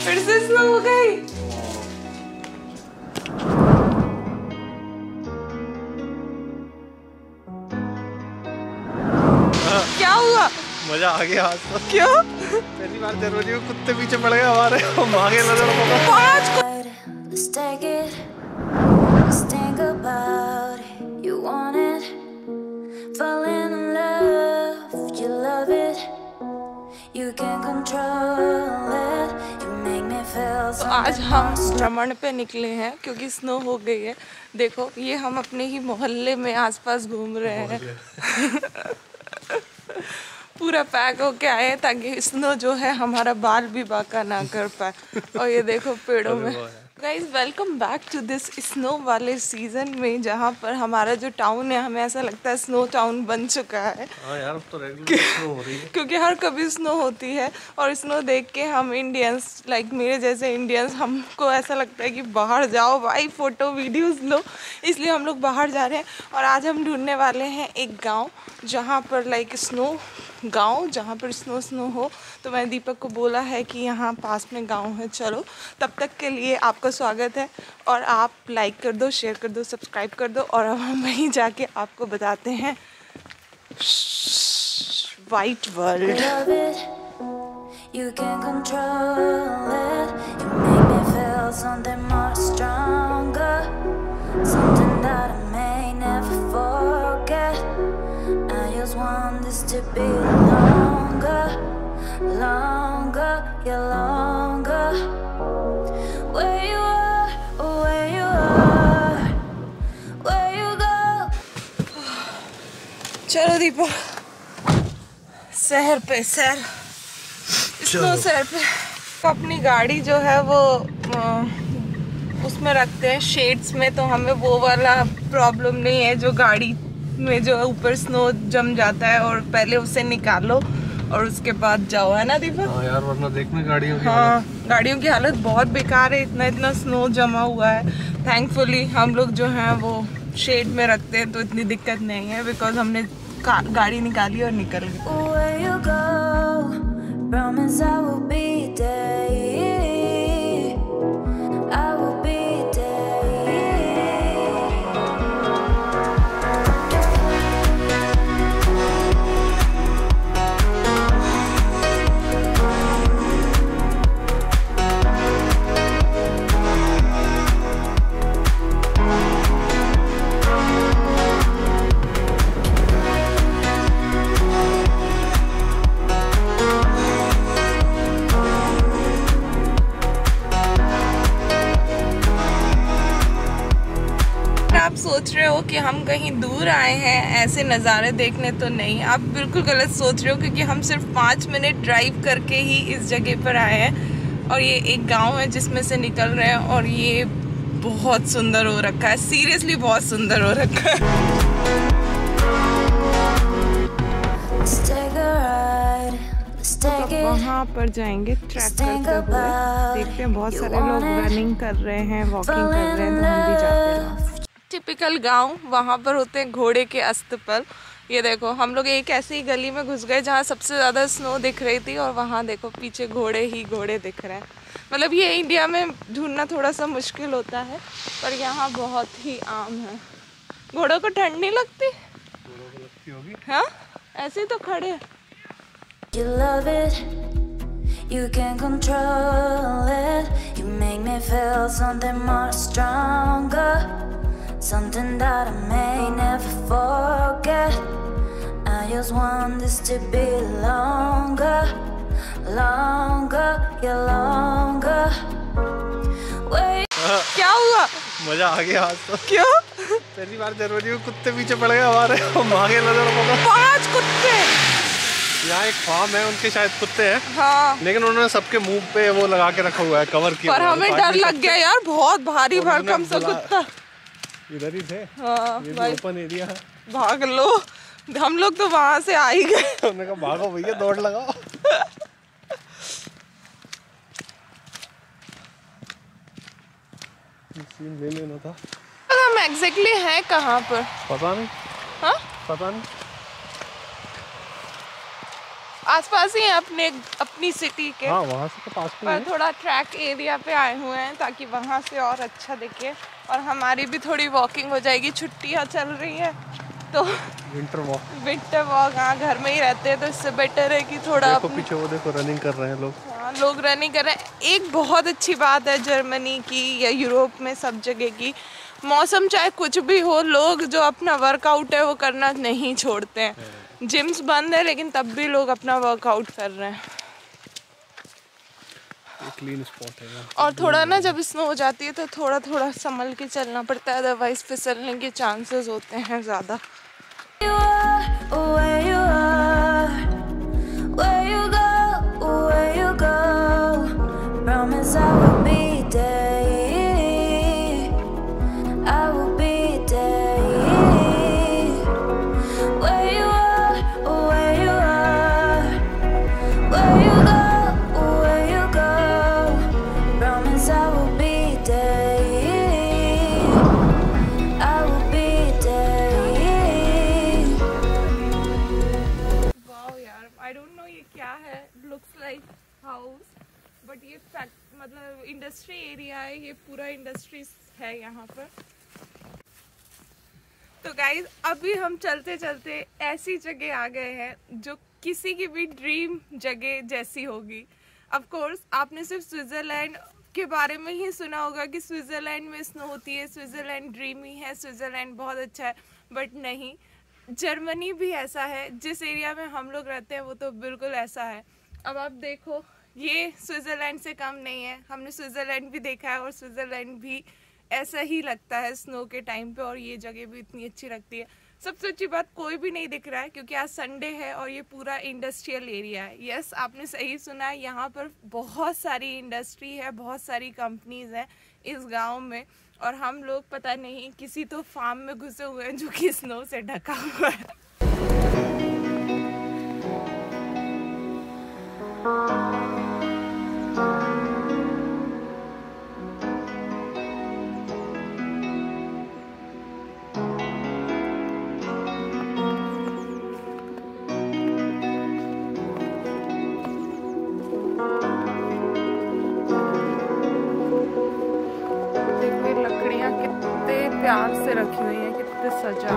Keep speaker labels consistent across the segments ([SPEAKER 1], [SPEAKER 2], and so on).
[SPEAKER 1] फिर से स्नो हो गई। क्या हुआ?
[SPEAKER 2] मजा आ गया आज तो।
[SPEAKER 1] क्यों?
[SPEAKER 2] पहली बार जरूरी हो कुत्ते पीछे पड़ गए हमारे, भागे नजर मौका।
[SPEAKER 3] Let's take it. Let's think about it. You want it. Falling in love. You love it. You can control it. You make me feel so.
[SPEAKER 1] आज हम भ्रमण पे निकले हैं क्योंकि स्नो हो गई है। देखो ये हम अपने ही मोहल्ले में आसपास घूम रहे हैं। पूरा पैक होके आए हैं ताकि स्नो जो है हमारा बाल भी बांका ना कर पाए। और ये देखो पेड़ों में। Guys welcome back to this snow वाले सीजन में, जहाँ पर हमारा जो टाउन है हमें ऐसा लगता है स्नो टाउन बन चुका है।
[SPEAKER 2] हाँ यार, अब तो रेगुलर स्नो हो रही है।
[SPEAKER 1] क्योंकि हर कभी स्नो होती है और स्नो देख के हम इंडियंस, लाइक मेरे जैसे इंडियंस, हमको ऐसा लगता है कि बाहर जाओ भाई, फ़ोटो वीडियोस लो। इसलिए हम लोग बाहर जा रहे हैं और आज हम ढूंढने वाले हैं एक गांव जहाँ पर लाइक स्नो गांव जहाँ पर स्नो हो। तो मैंने दीपक को बोला है कि यहाँ पास में गांव है, चलो। तब तक के लिए आपका स्वागत है और आप लाइक कर दो, शेयर कर दो, सब्सक्राइब कर दो। और अब हम वहीं जाके आपको बताते हैं white world.
[SPEAKER 3] You can control it. You make me feel something more stronger, something that I may never forget. I just want this to be longer, longer, yeah, longer. Where you are, where you are, where you go.
[SPEAKER 1] चलो दीपक, शहर पे सैर, snow शहर पे। अपनी गाड़ी जो है वो उसमें रखते हैं शेड्स में, तो हमें वो वाला प्रॉब्लम नहीं है जो गाड़ी में जो ऊपर स्नो जम जाता है और पहले उसे निकालो और उसके बाद जाओ, है ना दीपक?
[SPEAKER 2] हाँ यार, वरना देखना गाड़ियों की
[SPEAKER 1] गाड़ियों की हालत बहुत बेकार है, इतना स्नो जमा हुआ है। थैंकफुली हम लोग जो हैं वो शेड में रखते हैं तो इतनी दिक्कत नहीं है, बिकॉज हमने गाड़ी निकाली और निकल गई।
[SPEAKER 3] Promise I will be there. I will be
[SPEAKER 1] आप सोच रहे हो कि हम कहीं दूर आए हैं ऐसे नज़ारे देखने, तो नहीं, आप बिल्कुल गलत सोच रहे हो, क्योंकि हम सिर्फ 5 मिनट ड्राइव करके ही इस जगह पर आए हैं। और ये एक गांव है जिसमें से निकल रहे हैं और ये बहुत सुंदर हो रखा है, सीरियसली बहुत सुंदर हो रखा है। तो वहाँ पर जाएंगे ट्रैक करते हुए, देखते हैं बहुत सारे लोग रनिंग कर रहे हैं, वॉकिंग कर रहे हैं, तो हम भी जाते हैं। टिपिकल गांव, वहाँ पर होते हैं घोड़े के अस्तबल। ये देखो हम लोग एक ऐसी गली में घुस गए जहाँ सबसे ज़्यादा स्नो दिख रही थी और वहाँ देखो पीछे घोड़े ही घोड़े दिख रहे हैं। मतलब ये इंडिया में ढूंढना थोड़ा सा मुश्किल होता है पर यहाँ बहुत ही आम है। घोड़ों को ठंड नहीं लगती?
[SPEAKER 2] घोड़ों को लगती होगी।
[SPEAKER 1] हाँ, ऐसे ही तो खड़े हैं।
[SPEAKER 3] You love it, you can control it. You make me feel something more stronger, something that I may never forget. I just want this to be longer, longer, yeah, longer. Wait.
[SPEAKER 1] क्या हुआ?
[SPEAKER 2] मजा आ गया आज तो।
[SPEAKER 1] क्यों?
[SPEAKER 2] पहली बार जरूरी हो कुत्ते पीछे पड़ गए हमारे, भागे नजर मौका।
[SPEAKER 1] 5 कुत्ते।
[SPEAKER 2] यहाँ एक फार्म है, उनके शायद कुत्ते हैं।
[SPEAKER 1] हाँ,
[SPEAKER 2] लेकिन उन्होंने सबके मुंह पे वो लगा के रखा हुआ है, कवर किया।
[SPEAKER 1] पर हमें डर लग गया यार, बहुत भारी भरकम सा कुत्ता।
[SPEAKER 2] इधर ही थे।
[SPEAKER 1] हाँ
[SPEAKER 2] ये
[SPEAKER 1] भाई,
[SPEAKER 2] ओपन एरिया है।
[SPEAKER 1] भाग लो। हम लोग तो वहां से आ ही गए।
[SPEAKER 2] उन्होंने कहा भागो भैया, दौड़ लगाओ। सीन ले लेना था।
[SPEAKER 1] हम एग्जैक्टली हैं कहाँ पर?
[SPEAKER 2] पता नहीं।
[SPEAKER 1] हाँ,
[SPEAKER 2] पता नहीं।
[SPEAKER 1] आसपास ही है अपनी सिटी के।
[SPEAKER 2] हाँ वहाँ से तो पास में
[SPEAKER 1] पर
[SPEAKER 2] है।
[SPEAKER 1] थोड़ा ट्रैक एरिया पे आए हुए हैं ताकि वहाँ से और अच्छा दिखे और हमारी भी थोड़ी वॉकिंग हो जाएगी। छुट्टियाँ चल रही है तो
[SPEAKER 2] विंटर वॉक।
[SPEAKER 1] हाँ घर में ही रहते हैं तो इससे बेटर है कि थोड़ा
[SPEAKER 2] देखो पीछे वो देखो रनिंग कर रहे हैं लोग।
[SPEAKER 1] हाँ लोग रनिंग कर रहे हैं। एक बहुत अच्छी बात है जर्मनी की या यूरोप में सब जगह की, मौसम चाहे कुछ भी हो, लोग जो अपना वर्कआउट है वो करना नहीं छोड़ते हैं। जिम्स बंद है लेकिन तब भी लोग अपना वर्कआउट कर रहे हैं।
[SPEAKER 2] क्लीन स्पॉट है यहाँ।
[SPEAKER 1] और थोड़ा ना जब स्नो हो जाती है तो थोड़ा थोड़ा संभल के चलना पड़ता है, अदरवाइज फिसलने के चांसेस होते हैं ज़्यादा। बट ये मतलब इंडस्ट्री एरिया है, ये पूरा इंडस्ट्रीज है यहाँ पर। तो गाइज अभी हम चलते चलते ऐसी जगह आ गए हैं जो किसी की भी ड्रीम जगह जैसी होगी। ऑफ कोर्स आपने सिर्फ स्विट्जरलैंड के बारे में ही सुना होगा कि स्विट्जरलैंड में स्नो होती है, स्विट्जरलैंड ड्रीमी है, स्विट्जरलैंड बहुत अच्छा है, बट नहीं, जर्मनी भी ऐसा है। जिस एरिया में हम लोग रहते हैं वो तो बिल्कुल ऐसा है। अब आप देखो ये स्विट्ज़रलैंड से कम नहीं है। हमने स्विट्ज़रलैंड भी देखा है और स्विट्ज़रलैंड भी ऐसा ही लगता है स्नो के टाइम पे, और ये जगह भी इतनी अच्छी लगती है। सबसे अच्छी बात कोई भी नहीं दिख रहा है क्योंकि आज संडे है और ये पूरा इंडस्ट्रियल एरिया है। यस आपने सही सुना है, यहाँ पर बहुत सारी इंडस्ट्री है, बहुत सारी कंपनीज हैं इस गाँव में, और हम लोग पता नहीं किसी तो फार्म में घुसे हुए हैं जो कि स्नो से ढका हुआ है। प्यार से रखी हुई है, कितने सजा।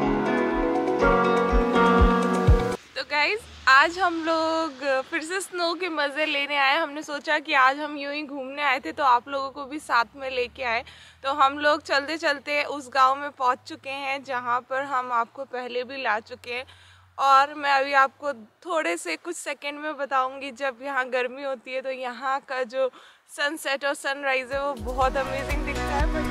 [SPEAKER 1] तो गाइज आज हम लोग फिर से स्नो के मज़े लेने आए। हमने सोचा कि आज हम यूं ही घूमने आए थे तो आप लोगों को भी साथ में लेके आए। तो हम लोग चलते चलते उस गांव में पहुंच चुके हैं जहां पर हम आपको पहले भी ला चुके हैं, और मैं अभी आपको थोड़े से कुछ सेकंड में बताऊंगी। जब यहाँ गर्मी होती है तो यहाँ का जो सनसेट और सनराइज है वो बहुत अमेजिंग दिखता है।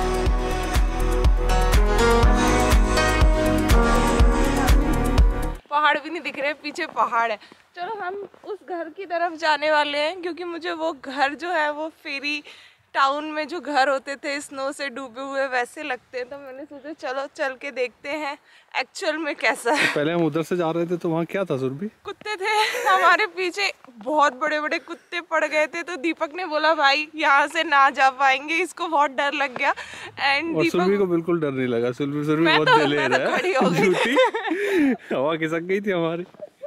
[SPEAKER 1] पहाड़ भी नहीं दिख रहे, पीछे पहाड़ है। चलो हम उस घर की तरफ जाने वाले हैं क्योंकि मुझे वो घर जो है वो फेरी टाउन में जो घर होते थे स्नो से डूबे हुए वैसे लगते हैं। तो मैंने सोचा चलो चल के देखते हैं एक्चुअल में कैसा है।
[SPEAKER 2] पहले हम उधर से जा रहे थे तो वहाँ क्या था सुरभि? कुत्ते
[SPEAKER 1] थे हमारे पीछे, बहुत बड़े बड़े कुत्ते पड़ गए थे। तो दीपक ने बोला भाई यहाँ से ना जा पाएंगे, इसको बहुत डर लग गया। एंड
[SPEAKER 2] सुरभि को बिल्कुल डर नहीं लगा। सुरभि बहुत दिलेर है। हवा खिसक गई थी हमारी।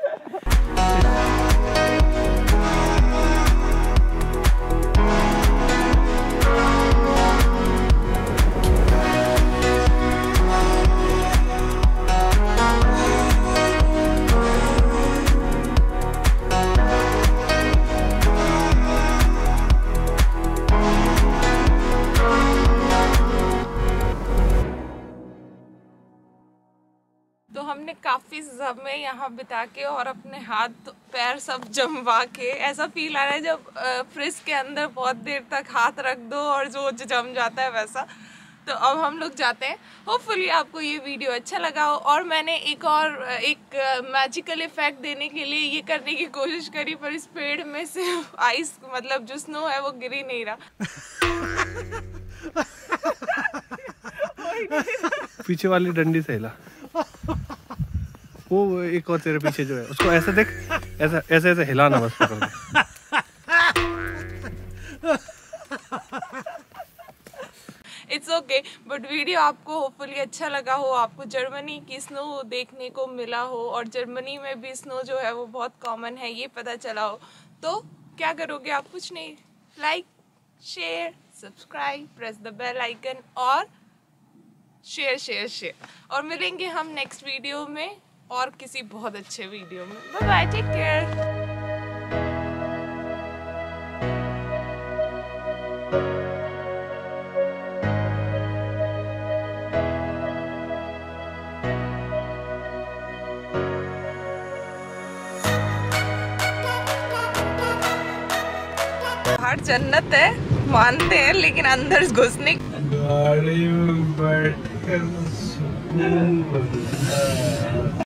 [SPEAKER 1] तो हमने काफ़ी समय यहाँ बिता के और अपने हाथ पैर सब जमवा के, ऐसा फील आ रहा है जब फ्रिज के अंदर बहुत देर तक हाथ रख दो और जो जम जाता है वैसा। तो अब हम लोग जाते हैं। होपफुली आपको ये वीडियो अच्छा लगा हो। और मैंने एक मैजिकल इफेक्ट देने के लिए ये करने की कोशिश करी, पर इस पेड़ में से आइस मतलब जो स्नो है वो गिर ही नहीं रहा।
[SPEAKER 2] पीछे वाली डंडी से हिला। वो एक और तेरे पीछे जो है उसको ऐसे देख, ऐसा ऐसे ऐसे हिलाना बस पकड़ के।
[SPEAKER 1] इट्स ओके, बट वीडियो आपको होपफुली अच्छा लगा हो, आपको जर्मनी की स्नो देखने को मिला हो और जर्मनी में भी स्नो जो है वो बहुत कॉमन है ये पता चला हो, तो क्या करोगे आप? कुछ नहीं, like, share, subscribe, press the bell icon और शेयर। और मिलेंगे हम नेक्स्ट वीडियो में और किसी बहुत अच्छे वीडियो में। Bye bye, take care. बाहर जन्नत है मानते हैं, लेकिन अंदर घुसने
[SPEAKER 2] गाड़ी में बैठ कर